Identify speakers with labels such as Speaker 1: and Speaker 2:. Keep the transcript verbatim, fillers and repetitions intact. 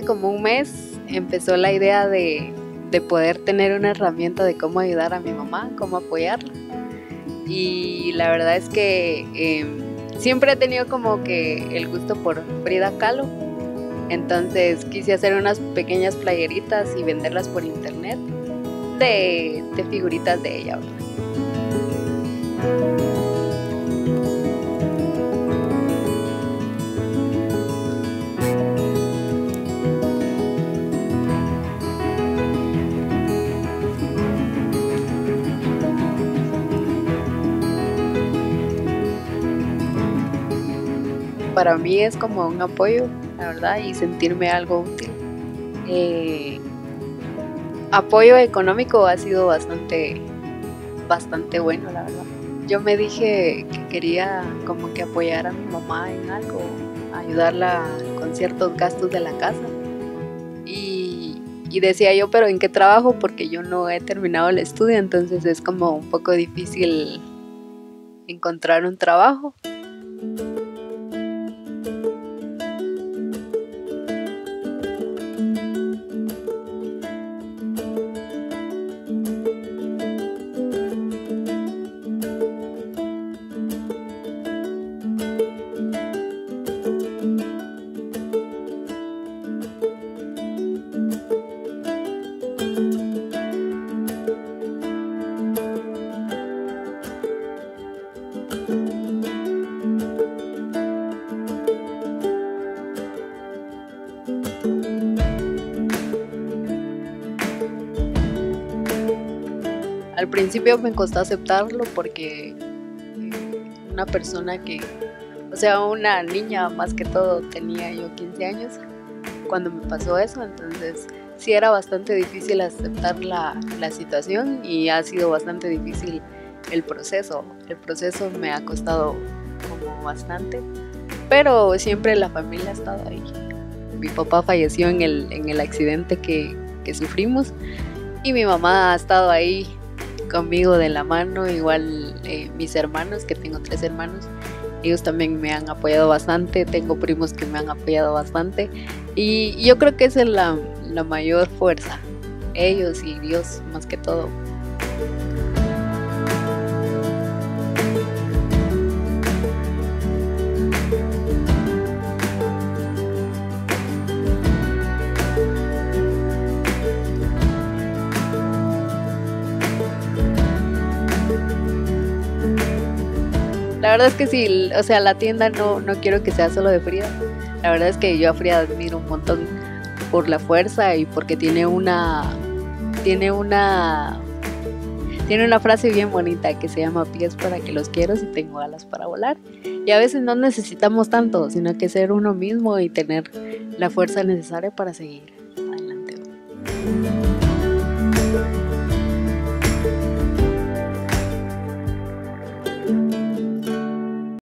Speaker 1: como un mes empezó la idea de, de poder tener una herramienta de cómo ayudar a mi mamá, cómo apoyarla. Y la verdad es que eh, siempre he tenido como que el gusto por Frida Kahlo. Entonces quise hacer unas pequeñas playeritas y venderlas por internet de, de figuritas de ella, ¿verdad? Para mí es como un apoyo, la verdad, y sentirme algo útil. Eh, apoyo económico ha sido bastante, bastante bueno, la verdad. Yo me dije que quería como que apoyar a mi mamá en algo, ayudarla con ciertos gastos de la casa. Y, y decía yo, pero ¿en qué trabajo? Porque yo no he terminado el estudio, entonces es como un poco difícil encontrar un trabajo. Al principio me costó aceptarlo porque una persona que, o sea, una niña más que todo, tenía yo quince años cuando me pasó eso, entonces sí era bastante difícil aceptar la, la situación y ha sido bastante difícil el proceso. El proceso me ha costado como bastante, pero siempre la familia ha estado ahí. Mi papá falleció en el, en el accidente que, que sufrimos y mi mamá ha estado ahí conmigo de la mano, igual eh, mis hermanos, que tengo tres hermanos, ellos también me han apoyado bastante, tengo primos que me han apoyado bastante y yo creo que esa es la, la mayor fuerza, ellos y Dios más que todo. La verdad es que sí, o sea, la tienda no, no quiero que sea solo de Frida. La verdad es que yo a Frida admiro un montón por la fuerza y porque tiene una, tiene una, tiene una frase bien bonita que se llama pies para que los quiero si tengo alas para volar. Y a veces no necesitamos tanto, sino que ser uno mismo y tener la fuerza necesaria para seguir adelante.